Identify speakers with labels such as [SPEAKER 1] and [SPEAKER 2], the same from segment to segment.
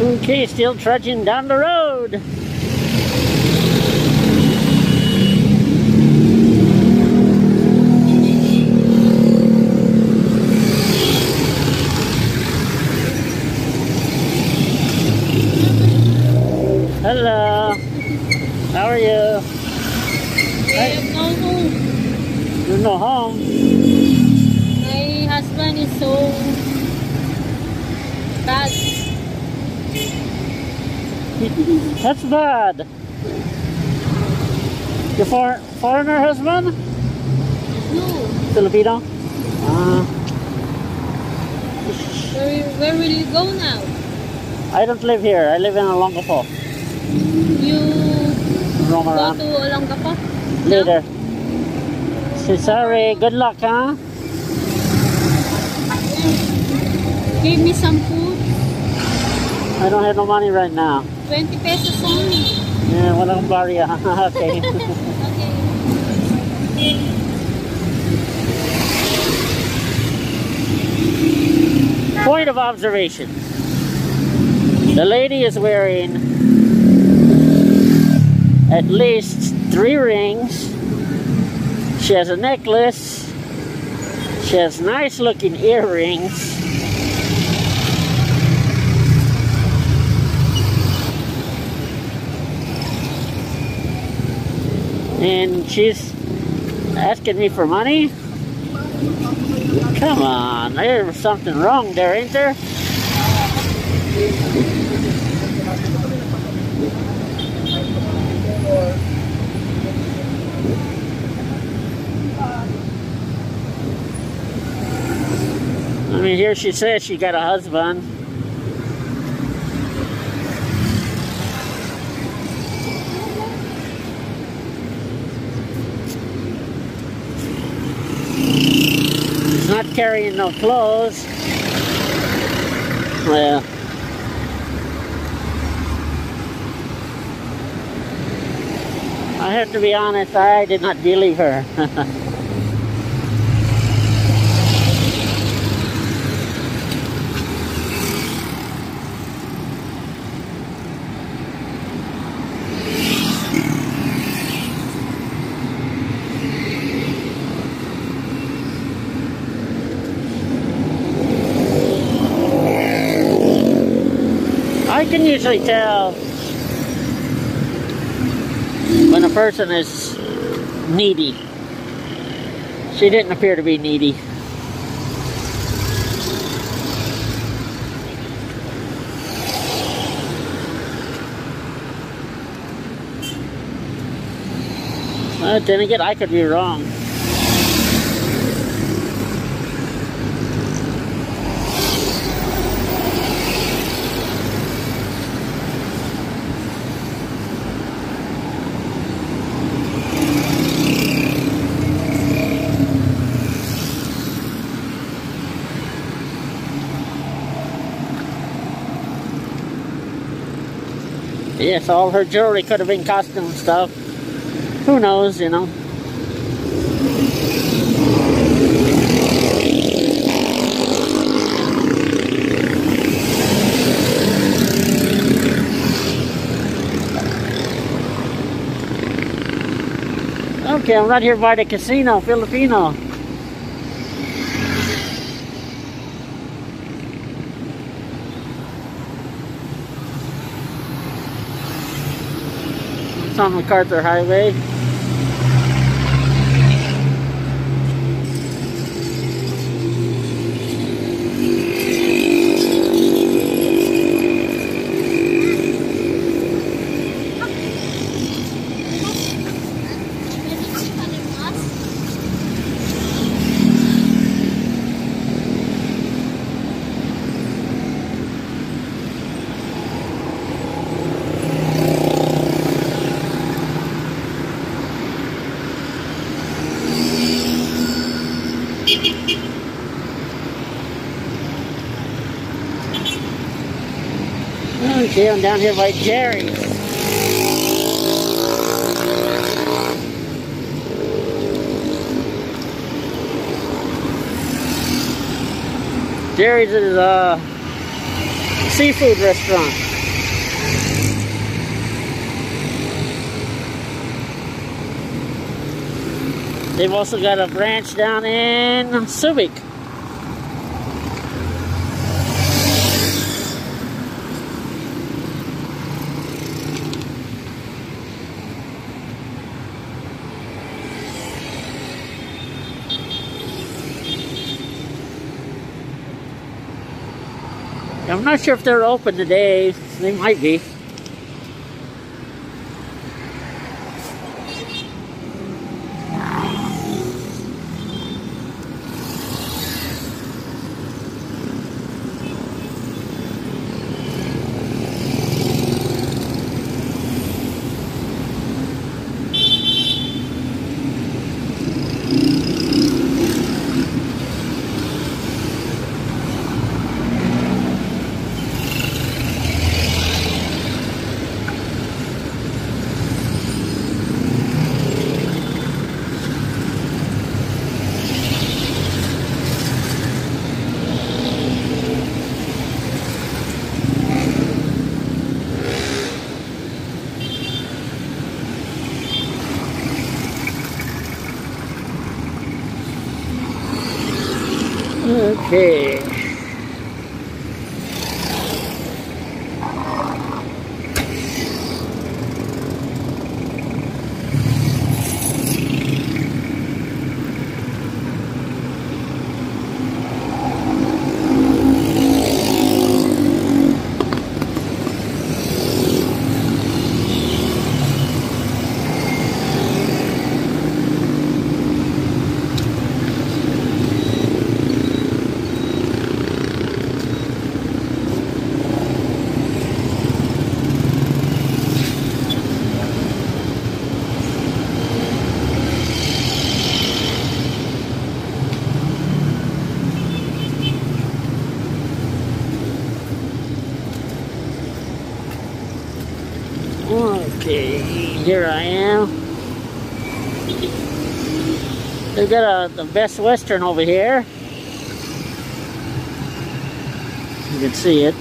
[SPEAKER 1] Okay, still trudging down the road. Hello. How are you?
[SPEAKER 2] I have no home.
[SPEAKER 1] You're no home.
[SPEAKER 2] My husband is so bad.
[SPEAKER 1] That's bad. Your foreigner husband?
[SPEAKER 2] No.
[SPEAKER 1] Filipino?
[SPEAKER 2] Where will you go now?
[SPEAKER 1] I don't live here. I live in Olongapo.
[SPEAKER 2] You
[SPEAKER 1] Roam
[SPEAKER 2] go
[SPEAKER 1] around
[SPEAKER 2] to Olongapo?
[SPEAKER 1] later. So sorry. Good luck, huh?
[SPEAKER 2] Give me some food.
[SPEAKER 1] I don't have no money right now.
[SPEAKER 2] 20 pesos only.
[SPEAKER 1] Yeah, walang barya. Okay.
[SPEAKER 2] Okay.
[SPEAKER 1] Point of observation. The lady is wearing at least 3 rings. She has a necklace. She has nice looking earrings. And she's asking me for money? Come on, there's something wrong there, ain't there? I mean, here she says she got a husband. She's not carrying no clothes. Well, I have to be honest, I did not believe her. I can usually tell when a person is needy. She didn't appear to be needy. But then again, I could be wrong. Yes, all her jewelry could have been costume stuff. Who knows, you know. Okay, I'm right here by the casino, Filipino. It's on MacArthur Highway. Okay, I'm down here by Jerry's. Jerry's is a seafood restaurant. They've also got a branch down in Subic. I'm not sure if they're open today. They might be. Okay. Okay, here I am. They've got the Best Western over here. You can see it.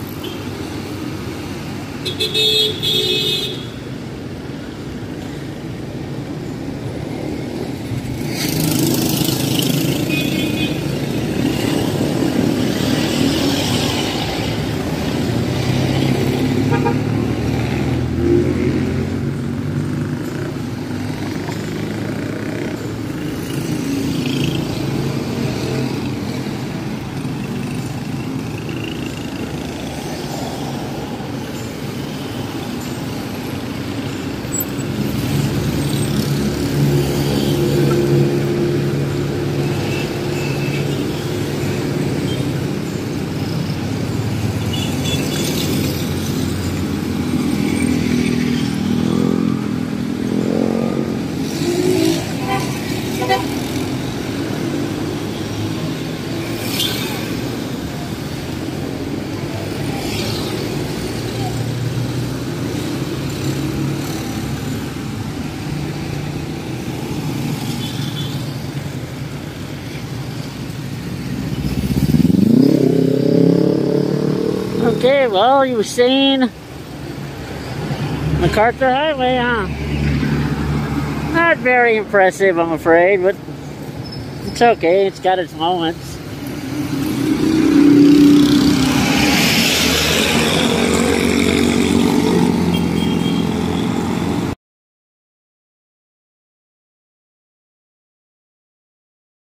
[SPEAKER 1] Okay, well, you've seen MacArthur Highway, huh? Not very impressive, I'm afraid, but it's okay. It's got its moments.